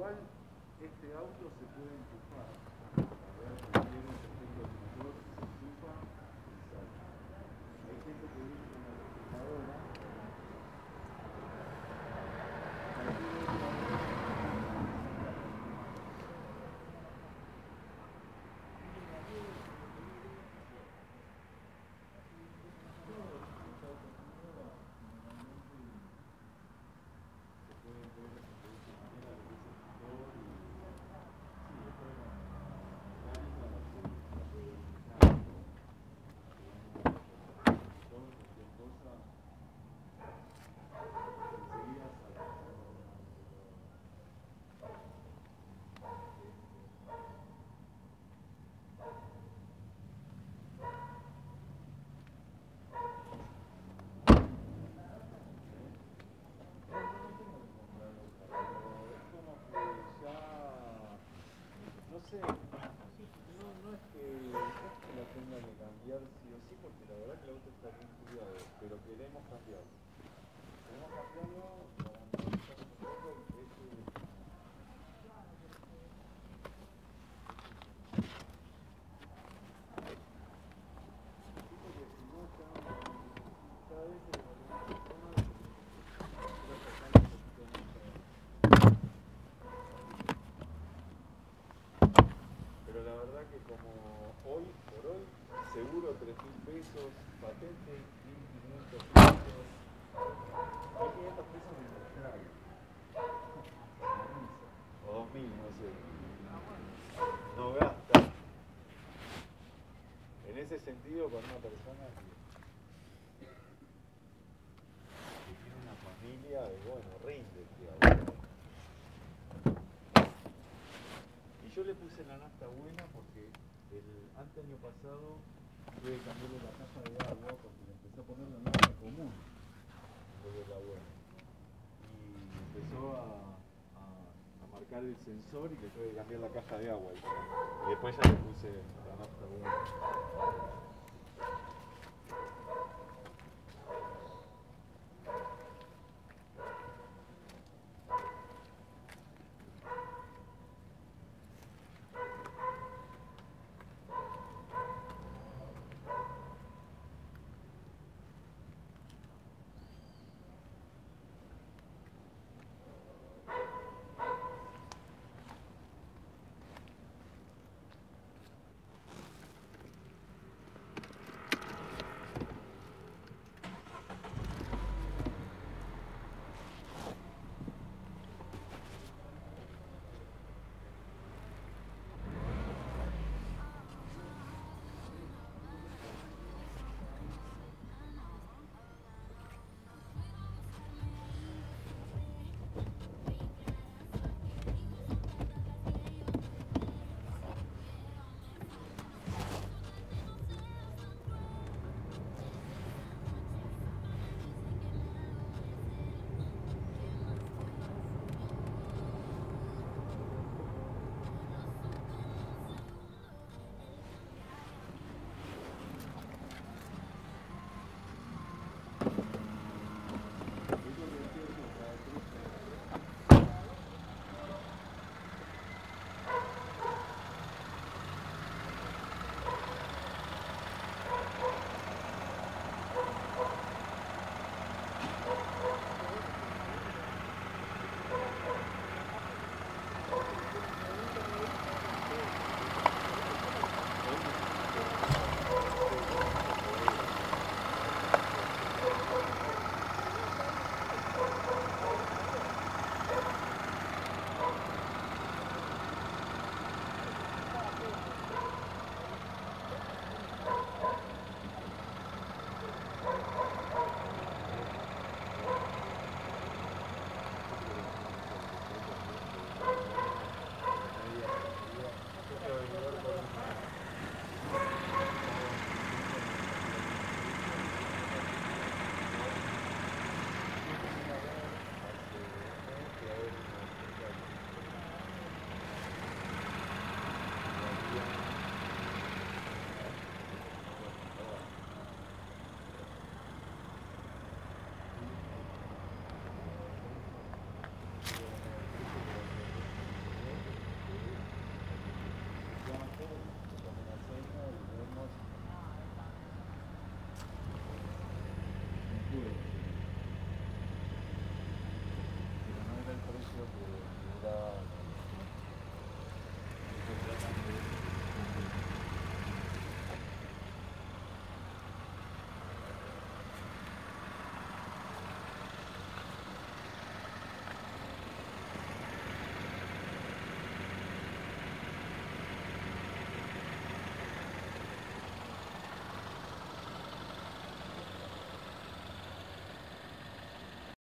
igual este auto se puede enchufar. A ver, cualquier efecto de motor se enchufa y sale. Hay gente que viene con la refrigeradora. No sé, no es que la tenga que cambiar sí o sí, porque la verdad que el auto está bien cuidado, pero queremos cambiarlo. Queremos cambiarlo para no estar comprando el precio de... Sí, porque si no estamos cada vez que volvemos a tomar, quiero sacar un poquito más. Pero la verdad que como hoy por hoy, seguro 3.000 pesos, patente 1.500 pesos, 1.500 pesos en el extraño, o 2.000, no sé, no gasta. En ese sentido, con una persona que tiene una familia, bueno, rinde, digamos. Y yo le puse la nafta buena porque el año pasado tuve que cambiarle la caja de agua porque le empecé a poner la nafta común después de la buena. Y empezó a marcar el sensor y le tuve que cambiar la caja de agua. Y después ya le puse la nafta buena.